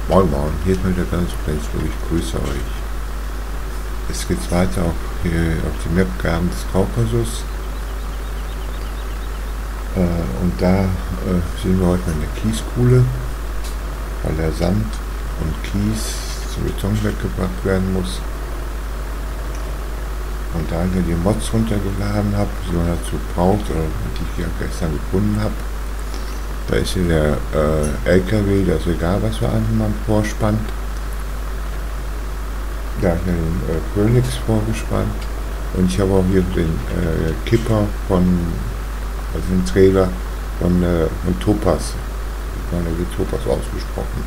Moin Moin, hier ist mal der ganz Flensburg, ich grüße euch. Es geht weiter auf die Mapgaben des Kaukasus. Und da sind wir heute mal in der Kieskuhle, weil der Sand und Kies zum Beton weggebracht werden muss. Und da ich ja die Mods runtergeladen habe, die man dazu braucht, oder die ich ja gestern gefunden habe, da ist hier der LKW, das ist egal, was für einen man vorspannt. Da habe ich mir den Phoenix vorgespannt und ich habe auch hier den Kipper also den Trailer von Topaz. Der wird Topaz ausgesprochen.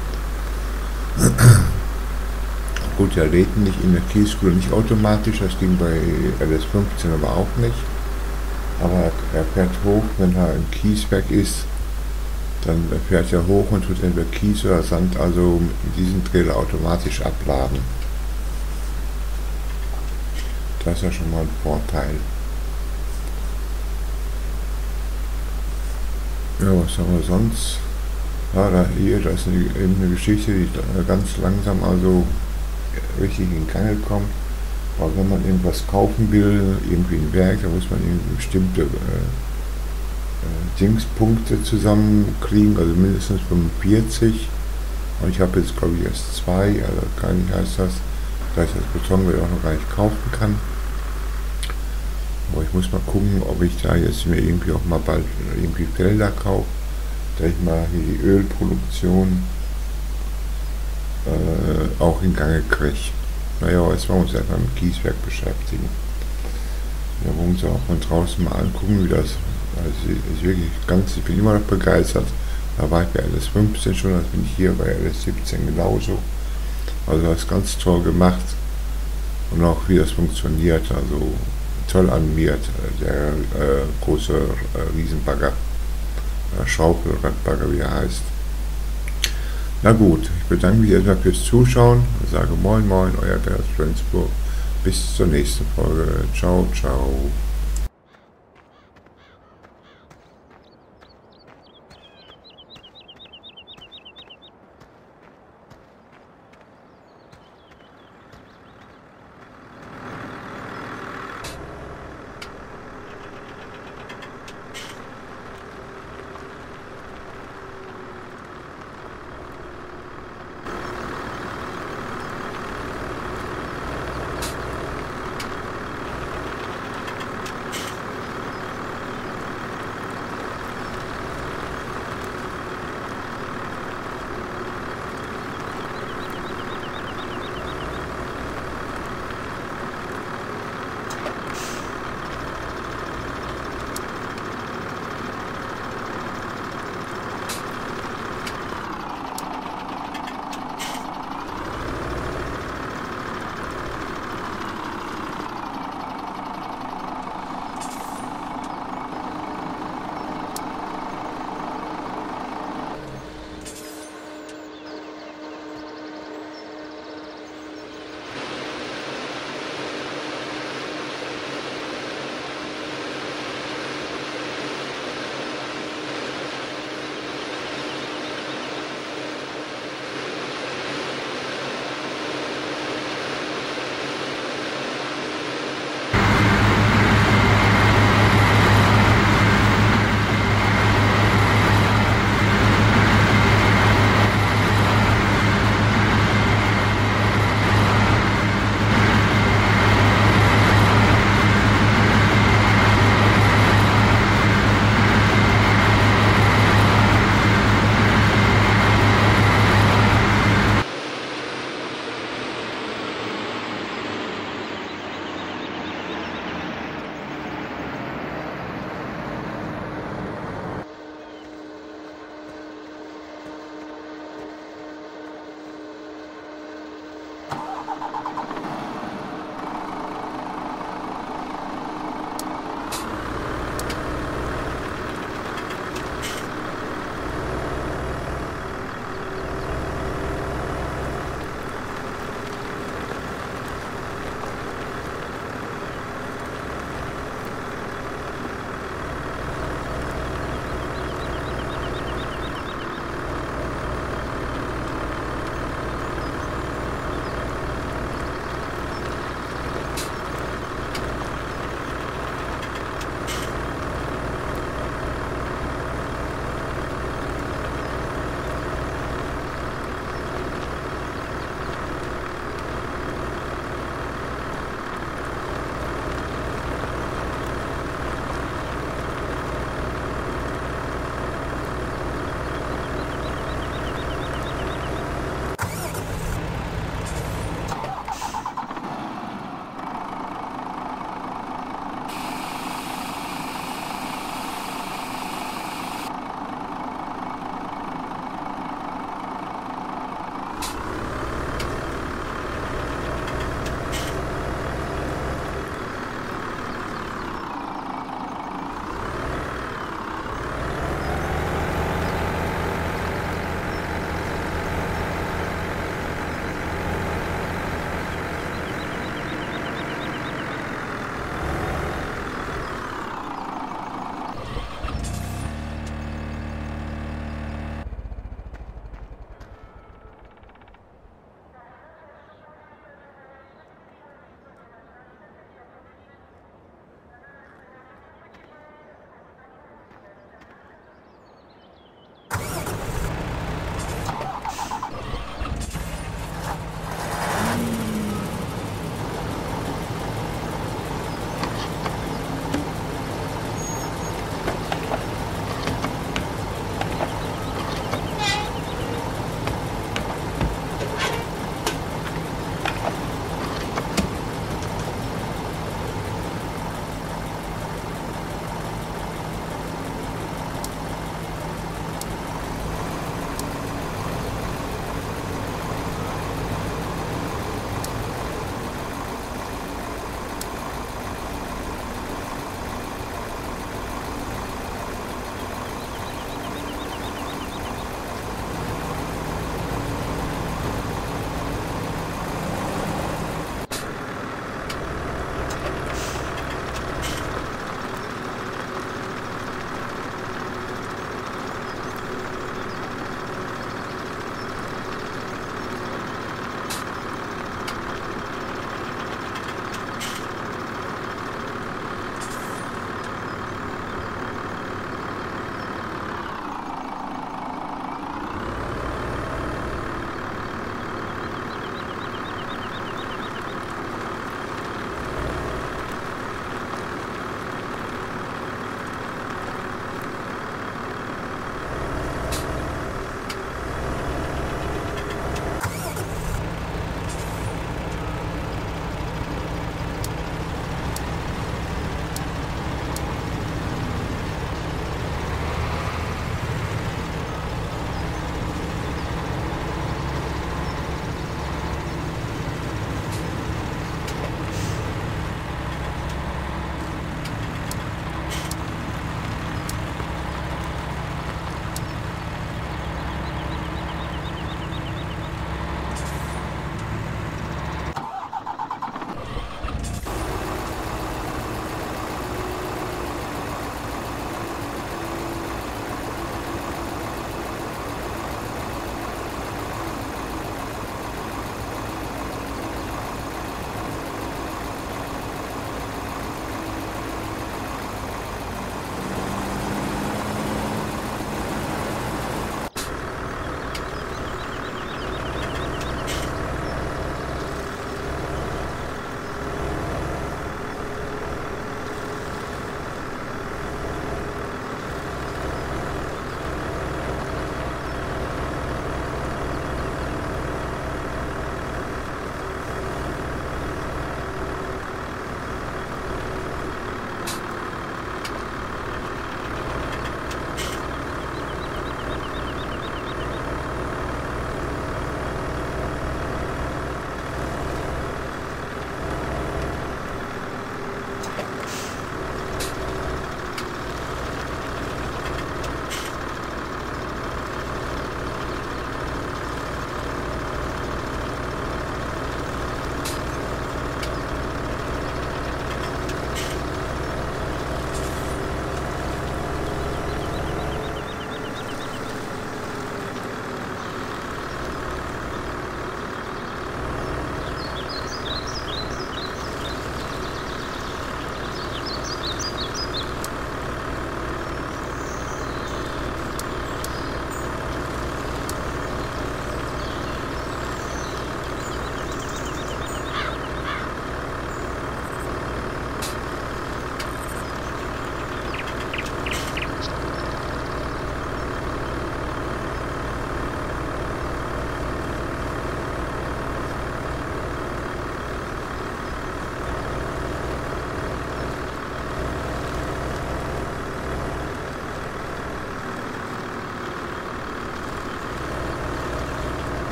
Gut, der lädt nicht in der Kieskuhle nicht automatisch, das ging bei LS15 aber auch nicht. Aber er fährt hoch, wenn er im Kieswerk ist, dann fährt er hoch und tut entweder Kies oder Sand also mit diesem Trailer automatisch abladen. Das ist ja schon mal ein Vorteil. Ja, was haben wir sonst? Ja, das ist eben eine Geschichte, die ganz langsam also richtig in Gang kommt. Aber wenn man irgendwas kaufen will, irgendwie ein Werk, da muss man irgendwie bestimmte Dingspunkte zusammenkriegen, also mindestens 45. Und ich habe jetzt glaube ich erst 2, also gar nicht heißt das, da ich das Betonwerk auch noch gar nicht kaufen kann. Aber ich muss mal gucken, ob ich da jetzt mir irgendwie auch mal bald irgendwie Felder kaufe, da ich mal hier die Ölproduktion auch in Gange kriege. Naja, jetzt wollen wir uns einfach mit Kieswerk beschäftigen. Da wollen wir uns auch von draußen mal angucken, wie das, also ist wirklich ganz, ich bin immer noch begeistert. Da war ich bei LS15 schon, das bin ich hier bei LS17 genauso. Also das ist ganz toll gemacht und auch wie das funktioniert, also toll animiert, der große Riesenbagger, Schaufelradbagger, wie er heißt. Na gut, ich bedanke mich erstmal fürs Zuschauen und sage Moin Moin, euer Bernd Flensburg. Bis zur nächsten Folge. Ciao, ciao.